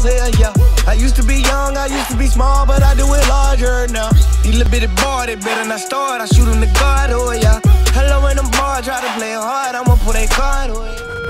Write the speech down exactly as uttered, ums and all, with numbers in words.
hell yeah. I used to be young, I used to be small, but I do it larger now. These little bitty boy, they better not start. I shoot them to God, oh yeah. Hello in the bar, try to play hard, I'ma put a card away.